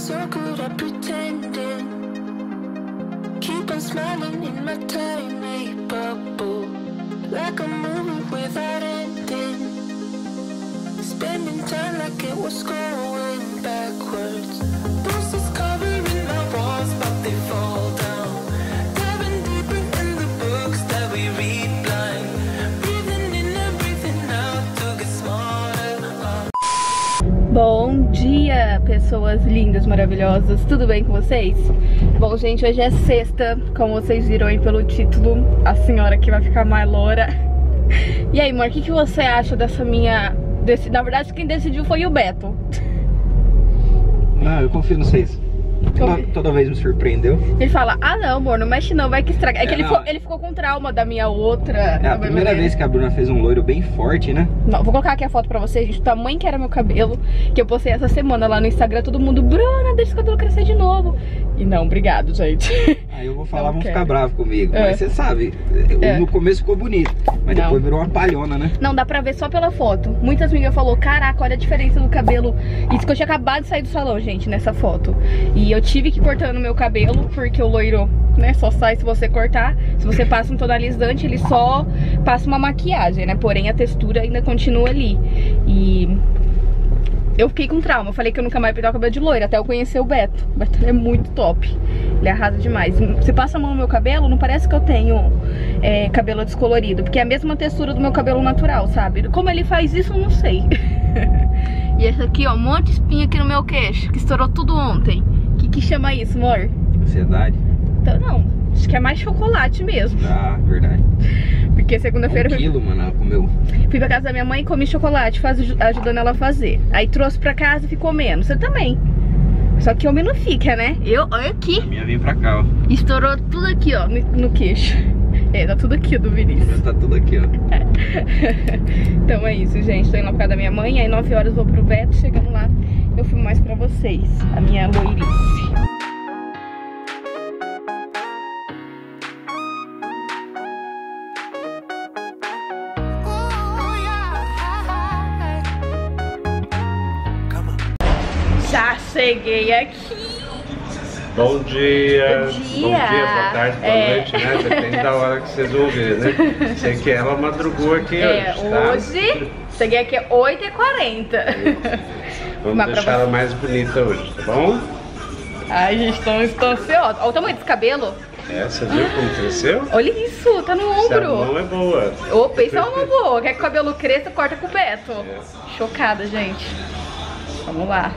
so good at pretending. Keep on smiling in my tiny bubble, like a movie without ending. Spending time like it was going backwards. Bruises covering my walls, but they fall down. Diving deeper in the books that we read blind. Breathing in and breathing out to get smarter. Bom dia, pessoas lindas, maravilhosas, tudo bem com vocês? Bom, gente, hoje é sexta, como vocês viram aí pelo título, a senhora que vai ficar mais loura. E aí, amor, o que você acha dessa minha... Na verdade, quem decidiu foi o Beto. Ah, eu confio no vocês. Toda vez me surpreendeu. Ele fala, ah não, amor, não mexe não, vai que estraga. É que ele ficou com trauma da minha outra. É a primeira vez que a Bruna fez um loiro bem forte, né? Não, vou colocar aqui a foto pra vocês, gente, o tamanho que era meu cabelo, que eu postei essa semana lá no Instagram, todo mundo, Bruna, deixa o cabelo crescer de novo. E não, obrigado, gente. Aí eu vou falar, vão ficar bravos comigo. Mas você sabe, no começo ficou bonito, mas depois virou uma palhona, né? Não, dá pra ver só pela foto. Muitas amigas falaram, caraca, olha a diferença do cabelo. Isso que eu tinha acabado de sair do salão, gente, nessa foto. E eu tive que cortar no meu cabelo, porque o loiro, né, só sai se você cortar. Se você passa um tonalizante, ele só passa uma maquiagem, né? Porém, a textura ainda continua ali. E... eu fiquei com trauma, eu falei que eu nunca mais ia pintar o cabelo de loira, até eu conhecer o Beto. O Beto é muito top, ele arrasa demais. Se passa a mão no meu cabelo, não parece que eu tenho cabelo descolorido, porque é a mesma textura do meu cabelo natural, sabe? Como ele faz isso, eu não sei. E esse aqui, ó, um monte de espinha aqui no meu queixo, que estourou tudo ontem. O que chama isso, amor? Ansiedade? Então, não, acho que é mais chocolate mesmo. Ah, verdade. Porque segunda-feira... 1 quilo, mano, ela comeu. Fui pra casa da minha mãe e comi chocolate, ajudando ela a fazer. Aí trouxe pra casa e ficou menos. Você também. Só que homem não fica, né? Olha aqui. A minha veio pra cá, ó. Estourou tudo aqui, ó, no queixo. Tá tudo aqui do Vinícius. Tá tudo aqui, ó. Então é isso, gente. Tô indo lá pra casa da minha mãe. Aí 9 horas eu vou pro Beto. Chegando lá, eu filmo mais pra vocês a minha loirice. Já cheguei aqui. Bom dia. Bom dia. Bom dia, boa tarde, boa noite, né? Depende da hora que vocês vão ver, né? Sei que ela madrugou aqui hoje, tá? Hoje, cheguei aqui 8h40. Vamos deixar ela mais bonita hoje, tá bom? Ai, gente, estou ansiosa. Olha o tamanho desse cabelo. Você viu como cresceu? Olha isso, tá no ombro. Essa mão é boa. Opa, isso é uma boa. Quer que o cabelo cresça, corta com o Beto. Chocada, gente. Vamos lá.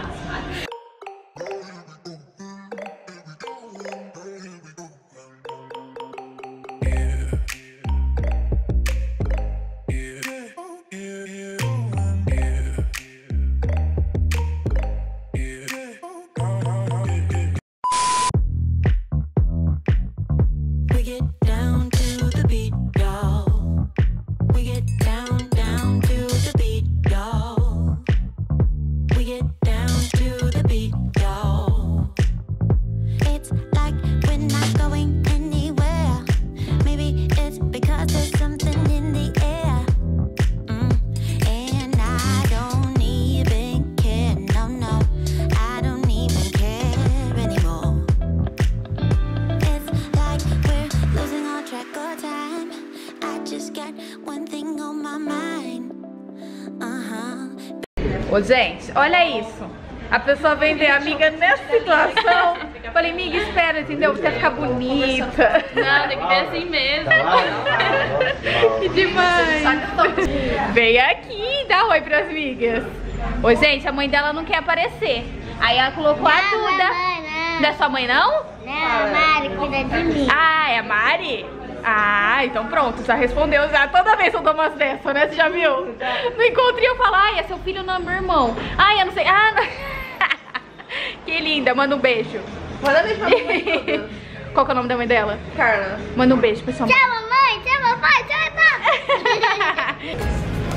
Ô, gente, olha isso. A pessoa vem ver a amiga nessa situação. Falei, amiga, espera, entendeu? Você ficar bonita. Não, tem que ver assim mesmo. Que demais. Vem aqui, dá oi pras amigas. Ô, gente, a mãe dela não quer aparecer. Aí ela colocou a Duda. Não é sua mãe, não? Não, a Mari cuida de mim. Ah, é a Mari? Ah, então pronto, já respondeu já. Toda vez eu dou umas dessas, né? Você já viu? No encontro eu falo, ai, é seu filho, não é meu irmão. Ai, eu não sei. Ah, não. Que linda, manda um beijo. Manda beijo pra mãe. Qual que é o nome da mãe dela? Carla. Manda um beijo pra sua mãe. Tchau, mamãe. Tchau, papai. Tchau, tchau.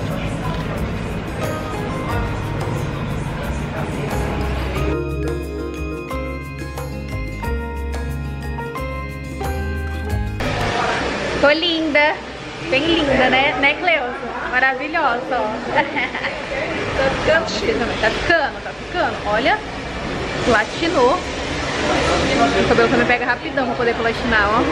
Tô linda. Bem linda, né, Cleusa? Maravilhosa, ó. Tá ficando cheia também. Tá ficando. Olha. platinou. O cabelo também pega rapidão pra poder platinar, ó.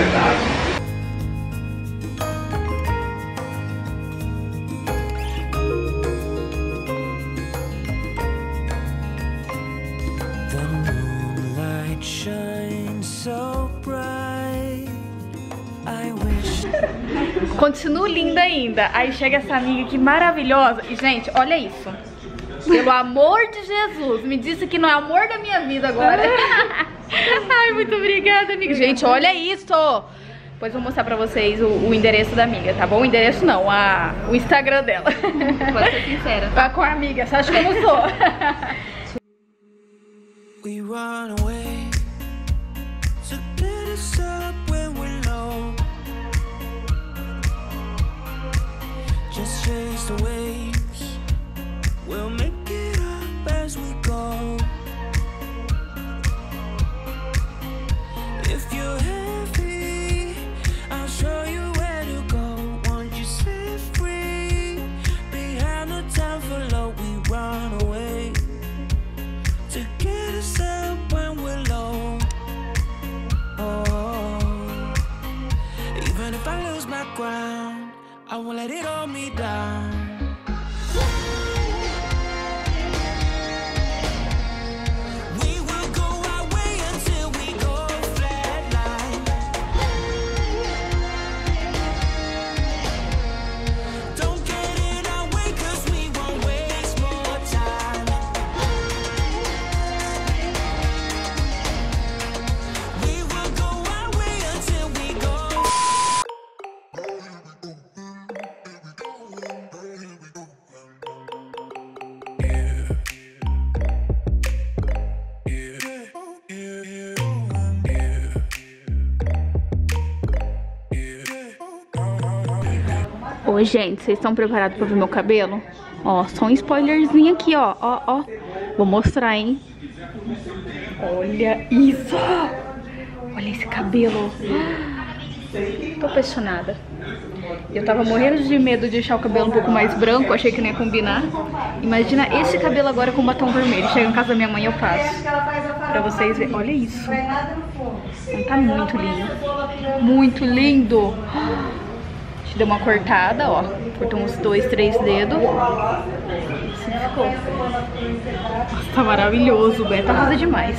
Continuo linda ainda. Aí chega essa amiga aqui maravilhosa. E, gente, olha isso. Pelo amor de Jesus, me disse que não é amor da minha vida agora. Ai, muito obrigada, amiga. Gente, olha isso. Depois vou mostrar pra vocês o endereço da amiga, tá bom? O endereço não, o Instagram dela. Pode ser sincera. Tá com a amiga, você acha que eu não sou? We run away to get us up when we're low. Just chase the waves. We'll make it up as we go. If you're heavy, I'll show you where to go. Won't you set free? Behind the time for low, we run away to get us up when we're low. Oh, even if I lose my ground, I won't let it hold me down. Oi, gente, vocês estão preparados pra ver meu cabelo? Ó, só um spoilerzinho aqui, ó, ó. Vou mostrar, hein? Olha isso! Olha esse cabelo. Tô apaixonada. Eu tava morrendo de medo de deixar o cabelo um pouco mais branco, achei que não ia combinar. Imagina esse cabelo agora com batom vermelho. Chega em casa da minha mãe e eu passo. Pra vocês verem. Olha isso. Tá muito lindo. Muito lindo. Deu uma cortada, ó. Cortou uns 2, 3 dedos. Assim ficou. Nossa, tá maravilhoso. O Beto arrasa demais.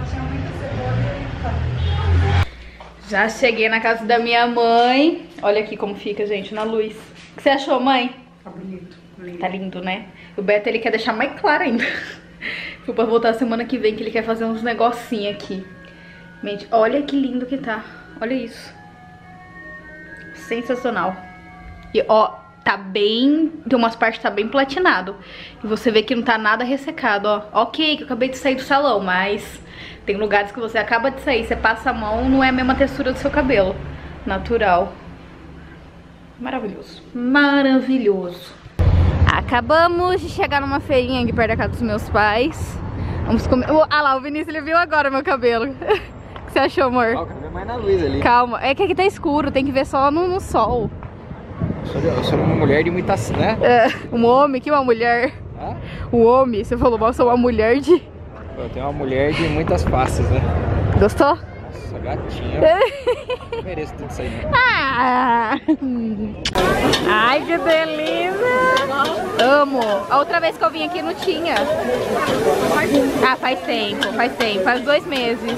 Já cheguei na casa da minha mãe. Olha aqui como fica, gente, na luz. O que você achou, mãe? Tá bonito. Tá lindo, né? O Beto, ele quer deixar mais claro ainda. Foi pra voltar semana que vem, que ele quer fazer uns negocinhos aqui. Gente, olha que lindo que tá. Olha isso. Sensacional. E ó, tá bem... Tem umas partes que tá bem platinado. E você vê que não tá nada ressecado, ó. Ok, que eu acabei de sair do salão, mas... Tem lugares que você acaba de sair, você passa a mão, não é a mesma textura do seu cabelo. Natural. Maravilhoso. Maravilhoso. Acabamos de chegar numa feirinha aqui perto da casa dos meus pais. Vamos comer... Ah lá, o Vinícius, ele viu agora meu cabelo. O que você achou, amor? Ó, quero ver mais na luz ali. Calma, é que aqui tá escuro, tem que ver só no sol. Eu sou uma mulher de muitas, né? É, um homem, que uma mulher. Hã? Um homem, você falou, eu sou uma mulher de... Eu tenho uma mulher de muitas faces, né? Gostou? Nossa, gatinha. Eu mereço tudo isso aí. Ah. Ai, que delícia! Amo! A outra vez que eu vim aqui não tinha. Ah, faz tempo. Faz 2 meses.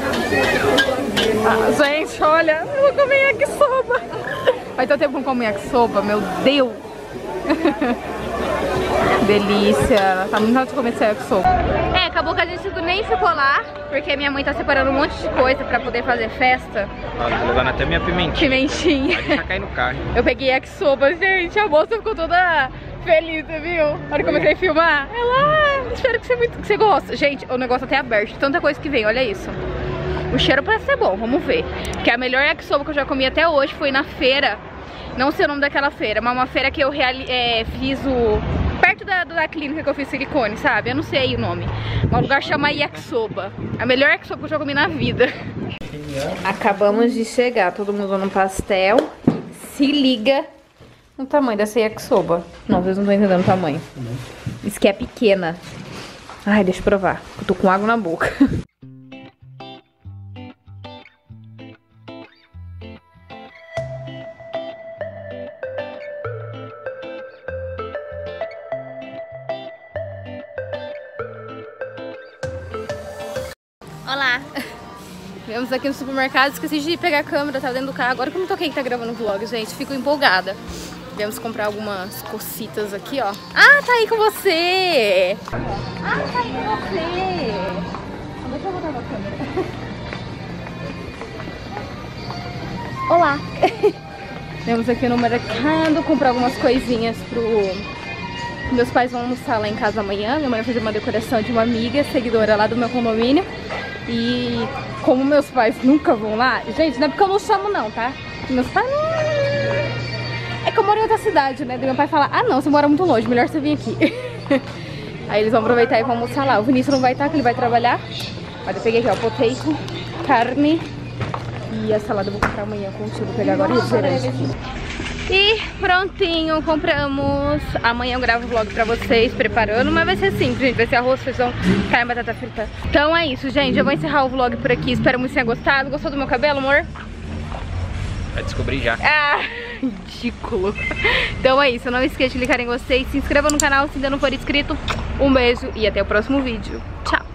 Ah, gente, olha, eu vou comer yakisoba. Faz tanto tempo que eu não como yakisoba, meu Deus! Delícia, tá muito de comer yakisoba. É, acabou que a gente nem ficou lá, porque minha mãe tá separando um monte de coisa pra poder fazer festa. Ó, tô levando até minha pimentinha. Pimentinha. Vai deixar cair no carro. Eu peguei yakisoba, gente, a moça ficou toda feliz, você viu? A hora que eu comecei a filmar, ela, espero que você goste. Gente, o negócio até aberto, tanta coisa que vem, olha isso. O cheiro parece ser bom, vamos ver. Porque a melhor yakisoba que eu já comi até hoje foi na feira. Não sei o nome daquela feira, mas uma feira que eu fiz perto da clínica que eu fiz silicone, sabe? Eu não sei o nome. Um lugar chama yakisoba. A melhor yakisoba que eu já comi na vida. Acabamos de chegar, todo mundo no pastel. Se liga no tamanho dessa yakisoba. Não, vocês não estão entendendo o tamanho. Isso que é pequena. Ai, deixa eu provar. Eu tô com água na boca. Olá! Viemos aqui no supermercado, esqueci de pegar a câmera, tava dentro do carro. Agora que eu me toquei que tá gravando vlog, gente, fico empolgada. Viemos comprar algumas cocitas aqui, ó. Ah, tá aí com você! Ah, tá aí com você! Deixa eu botar na câmera. Olá! Viemos aqui no mercado comprar algumas coisinhas pro... Meus pais vão almoçar lá em casa amanhã. Minha mãe vai fazer uma decoração de uma amiga, seguidora lá do meu condomínio. E como meus pais nunca vão lá... Gente, não é porque eu não chamo não, tá? Meus pais não... É que eu moro em outra cidade, né? Daí meu pai fala, ah não, você mora muito longe, melhor você vir aqui. Aí eles vão aproveitar e vão almoçar lá. O Vinícius não vai estar, que ele vai trabalhar. Mas eu peguei aqui, ó, potato, carne e a salada eu vou comprar amanhã com o tio. Vou pegar agora o refrigerante aqui. E prontinho, compramos. Amanhã eu gravo o vlog pra vocês, preparando. Mas vai ser simples, gente, vai ser arroz, feijão, carne, batata frita. Então é isso, gente, eu vou encerrar o vlog por aqui. Espero muito que tenha gostado. Gostou do meu cabelo, amor? Vai descobrir já. Ah, ridículo. Então é isso, não esqueça de clicar em gostei. Se inscreva no canal se ainda não for inscrito. Um beijo e até o próximo vídeo. Tchau.